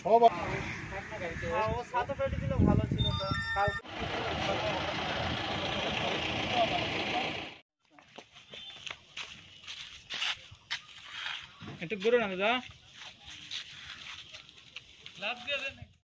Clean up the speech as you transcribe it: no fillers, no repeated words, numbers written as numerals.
ও সাথে পেটে দিলে ভালো ছিল তো কালকে একটু দূরে না দাদা লাভ দিয়ে দেন